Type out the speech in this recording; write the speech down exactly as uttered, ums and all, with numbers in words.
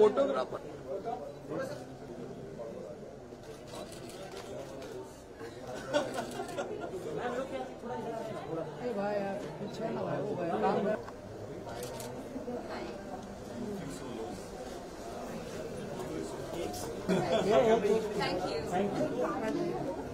Photographer भाई यार पीछे ना भाई वो भाई काम है। Thank you. Thank you.